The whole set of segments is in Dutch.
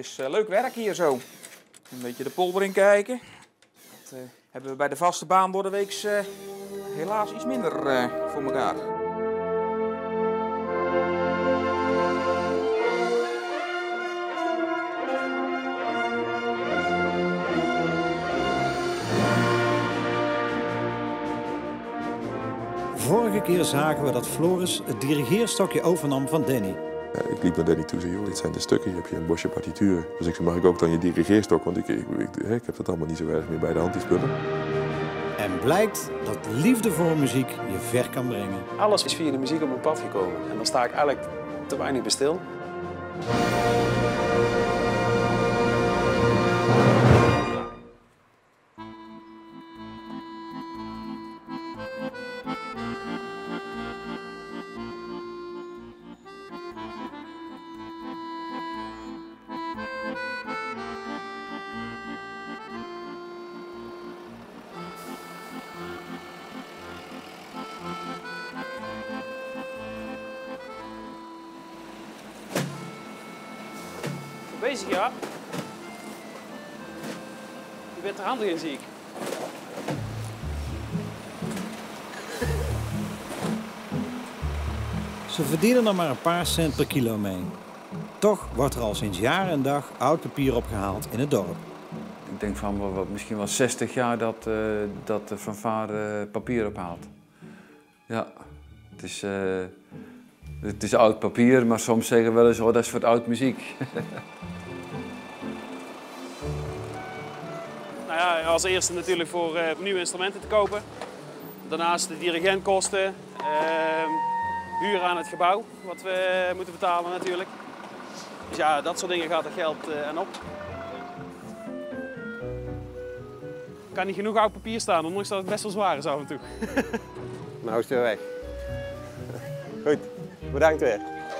is leuk werk hier zo. Een beetje de polder in kijken. Dat hebben we bij de vaste baan door de week helaas iets minder voor elkaar. Vorige keer zagen we dat Floris het dirigeerstokje overnam van Danny. Ja, ik liep naar Danny toe en zei, joh, dit zijn de stukken, hier heb je een bosje partituren. Dus ik zei, mag ik ook dan je dirigeerstok, want ik heb dat allemaal niet zo erg meer bij de hand, die spullen. En blijkt dat liefde voor muziek je ver kan brengen. Alles is via de muziek op mijn pad gekomen en daar sta ik eigenlijk te weinig bij stil. Bezig, ja? Je bent er handig in, zie ik. Ze verdienen er maar een paar cent per kilo mee. Toch wordt er al sinds jaar en dag oud papier opgehaald in het dorp. Ik denk van misschien wel 60 jaar dat de fanfare papier ophaalt. Ja, het is oud papier, maar soms zeggen we wel eens, oh, dat is voor oud muziek. Nou ja, als eerste natuurlijk voor nieuwe instrumenten te kopen. Daarnaast de dirigentkosten, huur aan het gebouw, wat we moeten betalen natuurlijk. Dus ja, dat soort dingen gaat er geld aan op. Er kan niet genoeg oud papier staan, ondanks dat het best wel zwaar is af en toe. Nou is het weer weg. Goed, bedankt weer.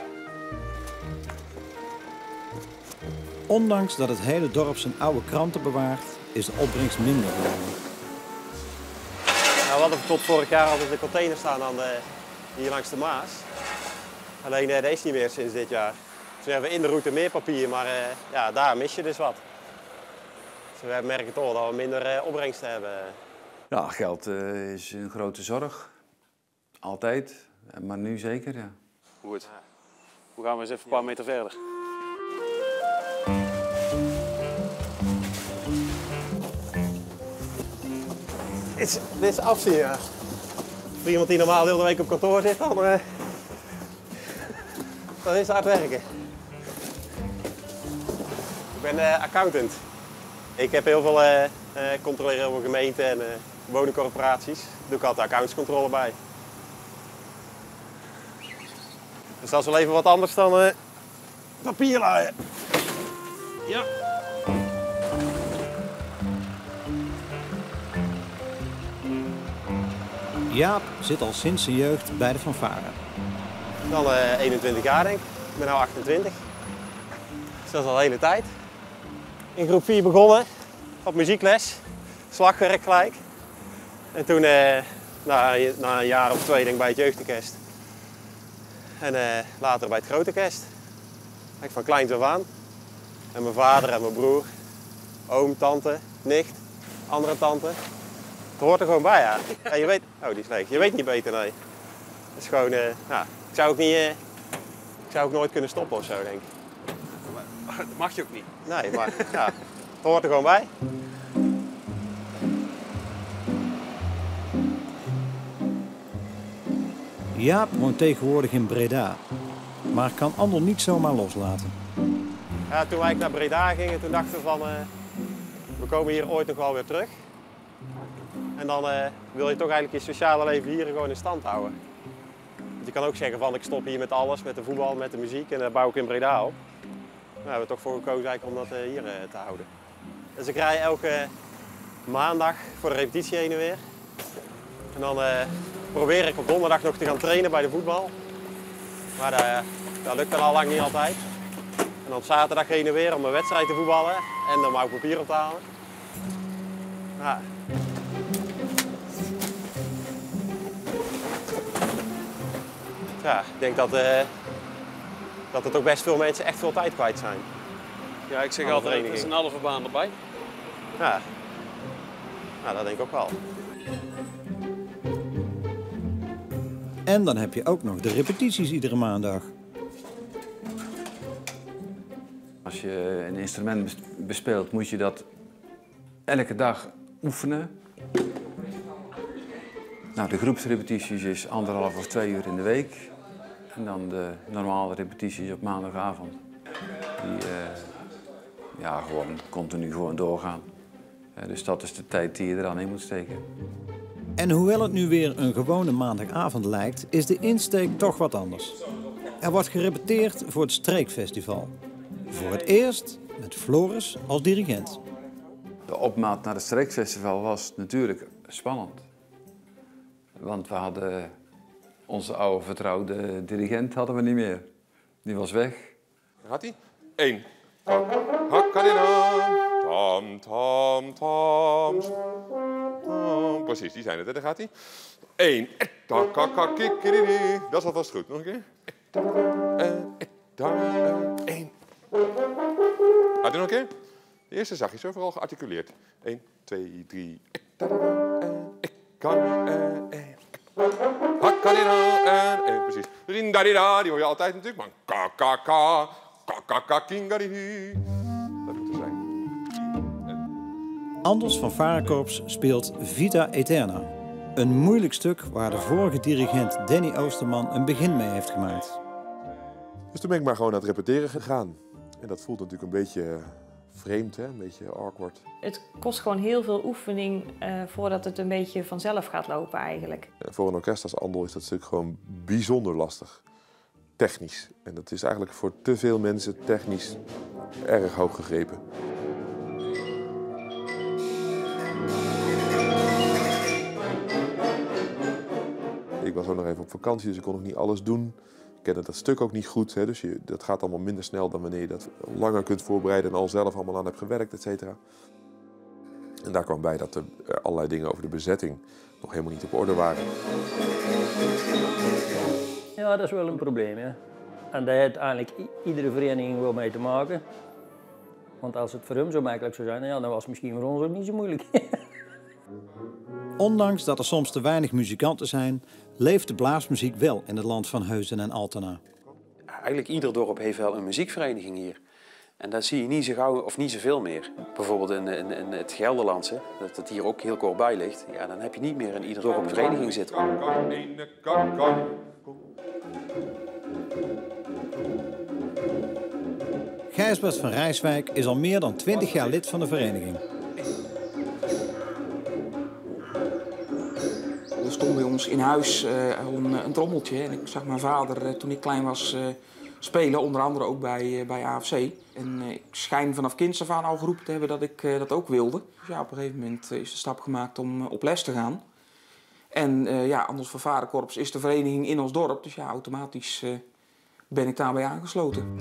Ondanks dat het hele dorp zijn oude kranten bewaart, is de opbrengst minder geworden. Nou, we hadden tot vorig jaar altijd de container staan hier langs de Maas. Alleen dat is niet meer sinds dit jaar. Dus we hebben in de route meer papier, maar ja, daar mis je dus wat. Dus we merken toch dat we minder opbrengst hebben. Ja, geld is een grote zorg. Altijd, maar nu zeker, ja. Goed. Hoe gaan we eens even een paar meter verder? Dit is afzien, ja. Voor iemand die normaal de hele week op kantoor zit, dan is het hard werken. Ik ben accountant. Ik heb heel veel controleren over gemeenten en woningcorporaties. Daar doe ik altijd accountscontrole bij. Dus dat is wel even wat anders dan papier laaien. Ja. Jaap zit al sinds zijn jeugd bij de fanfare. Dan 21 jaar denk ik. Ik ben nu 28. Dus dat is al de hele tijd. In groep 4 begonnen, op muziekles, slagwerk gelijk. En toen na een jaar of 2 denk ik bij het jeugdorkest. En later bij het grote orkest. Eigenlijk van kleins af aan. En mijn vader en mijn broer, oom, tante, nicht, andere tante. Het hoort er gewoon bij, ja. Ja, je weet, oh, die is leeg. Je weet niet beter, nee. Het is gewoon, ja, ik zou ook nooit kunnen stoppen of zo, denk ik. Dat mag je ook niet. Nee, maar ja, het hoort er gewoon bij. Jaap woont tegenwoordig in Breda, maar kan Andel niet zomaar loslaten. Ja, toen wij naar Breda gingen, toen dachten we van, we komen hier ooit nog wel weer terug. En dan wil je toch eigenlijk je sociale leven hier gewoon in stand houden. Want je kan ook zeggen van, ik stop hier met alles, met de voetbal, met de muziek en dan bouw ik in Breda op. Maar we hebben er toch voor gekozen eigenlijk om dat hier te houden. Dus ik rij elke maandag voor de repetitie heen en weer. En dan probeer ik op donderdag nog te gaan trainen bij de voetbal. Maar dat lukt dan al lang niet altijd. En dan op zaterdag heen en weer om een wedstrijd te voetballen en dan ook papier op te halen. Ja. Ja, ik denk dat er toch best veel mensen echt veel tijd kwijt zijn. Ja, ik zeg Alle altijd, het is vereniging. een halve baan erbij. Ja. Nou, dat denk ik ook wel. En dan heb je ook nog de repetities iedere maandag. Als je een instrument bespeelt, moet je dat elke dag oefenen. Nou, de groepsrepetities is 1,5 of 2 uur in de week. En dan de normale repetities op maandagavond. Die gewoon continu gewoon doorgaan. Dus dat is de tijd die je er aan in moet steken. En hoewel het nu weer een gewone maandagavond lijkt, is de insteek toch wat anders. Er wordt gerepeteerd voor het Streekfestival. Voor het eerst met Floris als dirigent. De opmaat naar het Streekfestival was natuurlijk spannend. Want we hadden onze oude vertrouwde dirigent hadden we niet meer. Die was weg. Daar gaat hij. 1. Hakkarina. Tam, tam, tam. Tam. Precies, die zijn het. Hè? Daar gaat hij. 1. Dat is alvast goed. Nog een keer. 1. Gaat hij nog een keer? De eerste zachtjes, zo vooral gearticuleerd. 1, 2, 3. Ik kan Hakkarina en precies. Rindarida, die hoor je altijd natuurlijk, maar ka kingarihi. Dat moet er zijn. Anders van Varenkorps speelt Vita Eterna. Een moeilijk stuk waar de vorige dirigent Danny Oosterman een begin mee heeft gemaakt. Dus toen ben ik maar gewoon aan het repeteren gegaan. En dat voelt natuurlijk een beetje vreemd, hè? Een beetje awkward. Het kost gewoon heel veel oefening voordat het een beetje vanzelf gaat lopen eigenlijk. Voor een orkest als Andel is dat stuk gewoon bijzonder lastig. Technisch. En dat is eigenlijk voor te veel mensen technisch erg hoog gegrepen. Ik was ook nog even op vakantie, dus ik kon nog niet alles doen. Ik kende dat stuk ook niet goed, hè, dus dat gaat allemaal minder snel dan wanneer je dat langer kunt voorbereiden en al zelf allemaal aan hebt gewerkt, et cetera. En daar kwam bij dat er allerlei dingen over de bezetting nog helemaal niet op orde waren. Ja, dat is wel een probleem, ja. En daar heeft eigenlijk iedere vereniging wel mee te maken. Want als het voor hem zo makkelijk zou zijn, ja, dan was het misschien voor ons ook niet zo moeilijk. Ondanks dat er soms te weinig muzikanten zijn, leeft de blaasmuziek wel in het land van Heusden en Altena. Eigenlijk ieder dorp heeft wel een muziekvereniging hier. En dat zie je niet zo gauw of niet zoveel meer. Bijvoorbeeld in het Gelderlandse, dat het hier ook heel kort bij ligt. Ja, dan heb je niet meer in ieder dorp een vereniging zitten. Gijsbert van Rijswijk is al meer dan 20 jaar lid van de vereniging. Er stond bij ons in huis een trommeltje. En ik zag mijn vader toen ik klein was spelen, onder andere ook bij AFC. En ik schijn vanaf kinds af aan al geroepen te hebben dat ik dat ook wilde. Dus ja, op een gegeven moment is de stap gemaakt om op les te gaan. En Anders van Varenkorps is de vereniging in ons dorp. Dus ja, automatisch ben ik daarbij aangesloten.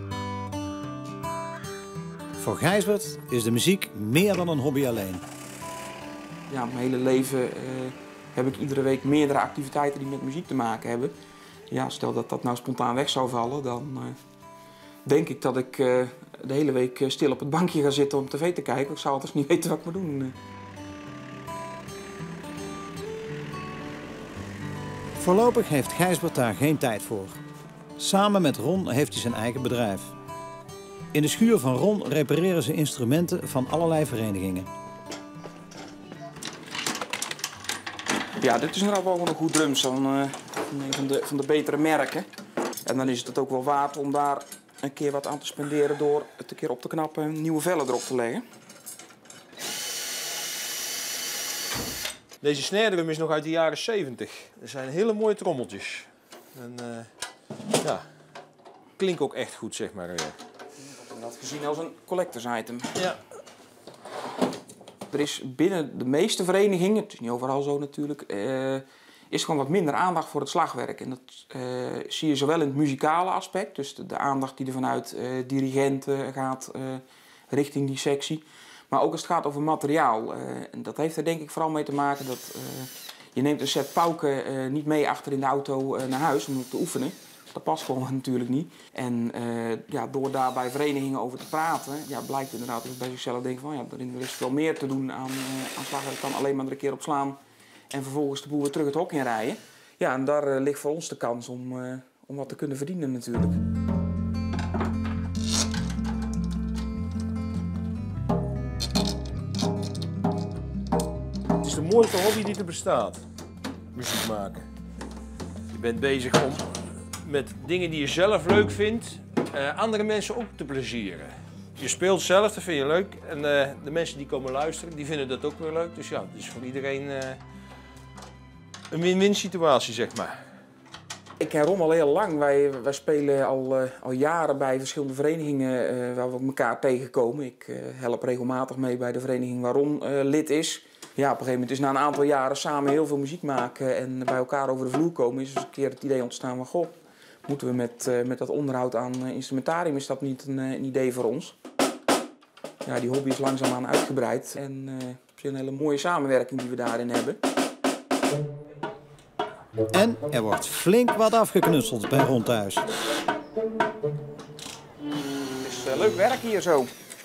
Voor Gijsbert is de muziek meer dan een hobby alleen. Ja, mijn hele leven heb ik iedere week meerdere activiteiten die met muziek te maken hebben. Ja, stel dat dat nou spontaan weg zou vallen, dan denk ik dat ik de hele week stil op het bankje ga zitten om tv te kijken. Ik zou altijd niet weten wat ik moet doen. Voorlopig heeft Gijsbert daar geen tijd voor. Samen met Ron heeft hij zijn eigen bedrijf. In de schuur van Ron repareren ze instrumenten van allerlei verenigingen. Ja, dit is inderdaad wel een goed drums van een van de betere merken. En dan is het ook wel waard om daar een keer wat aan te spenderen door het een keer op te knappen en nieuwe vellen erop te leggen. Deze snare drum is nog uit de jaren 70. Er zijn hele mooie trommeltjes. En klinkt ook echt goed, zeg maar. Ik heb dat gezien als een collectors item. Ja. Er is binnen de meeste verenigingen, het is niet overal zo natuurlijk, is gewoon wat minder aandacht voor het slagwerk. En dat zie je zowel in het muzikale aspect, dus de aandacht die er vanuit dirigenten gaat richting die sectie. Maar ook als het gaat over materiaal. En dat heeft er denk ik vooral mee te maken dat je neemt een set pauken niet mee achter in de auto naar huis om te oefenen. Dat past gewoon natuurlijk niet. En ja, door daar bij verenigingen over te praten, ja, blijkt inderdaad dat ik bij zichzelf denk van ja, er is veel meer te doen aan slagwerk dan alleen maar er een keer op slaan en vervolgens de boel weer terug het hok in rijden. Ja, en daar ligt voor ons de kans om wat te kunnen verdienen natuurlijk. Het is de mooiste hobby die er bestaat, muziek maken. Je bent bezig om met dingen die je zelf leuk vindt, andere mensen ook te plezieren. Je speelt zelf, dat vind je leuk. En de mensen die komen luisteren, die vinden dat ook weer leuk. Dus ja, het is voor iedereen een win-win situatie, zeg maar. Ik ken Ron al heel lang. Wij spelen al jaren bij verschillende verenigingen waar we elkaar tegenkomen. Ik help regelmatig mee bij de vereniging waar Ron lid is. Ja, op een gegeven moment is na een aantal jaren samen heel veel muziek maken en bij elkaar over de vloer komen, is dus een keer het idee ontstaan van goh, moeten we met dat onderhoud aan instrumentarium, is dat niet een idee voor ons? Ja, die hobby is langzaamaan uitgebreid en het is een hele mooie samenwerking die we daarin hebben. En er wordt flink wat afgeknutseld bij Ron thuis. Het is leuk werk hier zo.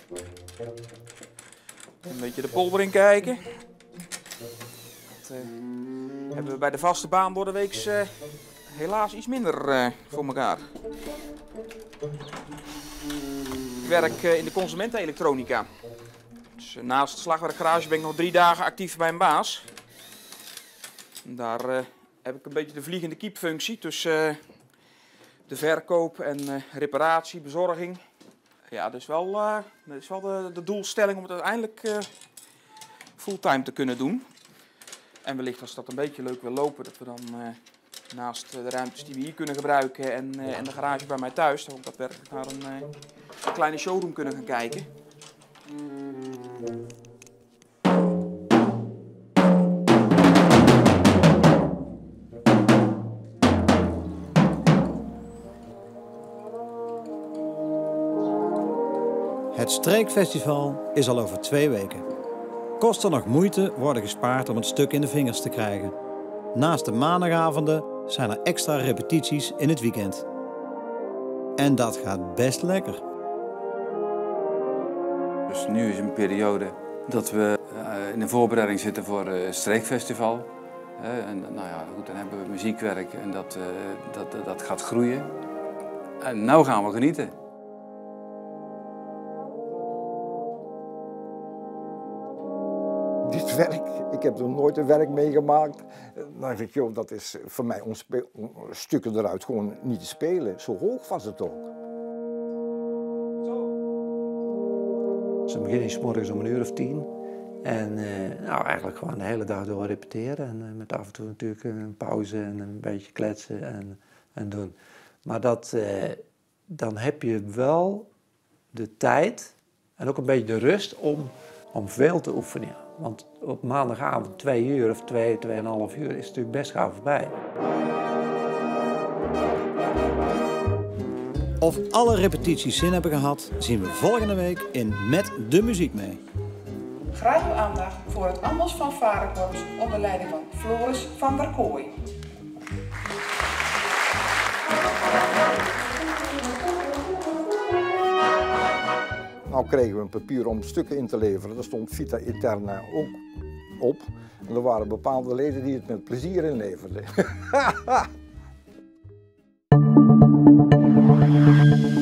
Een beetje de polder in kijken. Dat hebben we bij de vaste baan door de week helaas iets minder voor elkaar. Ik werk in de consumentenelektronica. Dus, naast het slagwerkgarage ben ik nog 3 dagen actief bij een baas. En daar heb ik een beetje de vliegende kiepfunctie tussen de verkoop en reparatie, bezorging. Ja, dat is wel de doelstelling om het uiteindelijk fulltime te kunnen doen. En wellicht als dat een beetje leuk wil lopen, dat we dan naast de ruimtes die we hier kunnen gebruiken en de garage bij mij thuis, dat we ook daadwerkelijk naar een kleine showroom kunnen gaan kijken. Het Streekfestival is al over 2 weken. Kosten nog moeite worden gespaard om het stuk in de vingers te krijgen. Naast de maandagavonden zijn er extra repetities in het weekend. En dat gaat best lekker. Dus nu is een periode dat we in de voorbereiding zitten voor het Streekfestival. En nou ja, goed, dan hebben we muziekwerk en dat gaat groeien. En nu gaan we genieten. Dit werk, ik heb nog nooit een werk meegemaakt. Dan denk ik, joh, dat is voor mij stukken eruit gewoon niet te spelen. Zo hoog was het ook. Ze beginnen 's morgens om 10:00. En nou, eigenlijk gewoon de hele dag door repeteren. En met af en toe natuurlijk een pauze en een beetje kletsen en doen. Maar dan heb je wel de tijd en ook een beetje de rust om veel te oefenen. Want op maandagavond 2 uur of 2,5 uur is het natuurlijk best gauw voorbij. Of alle repetities zin hebben gehad, zien we volgende week in Met de Muziek mee. Graag uw aandacht voor het Anders Fanfarekorps onder leiding van Floris van der Kooi. Nou kregen we een papier om stukken in te leveren. Daar stond Vita Eterna ook op. En er waren bepaalde leden die het met plezier inleverden.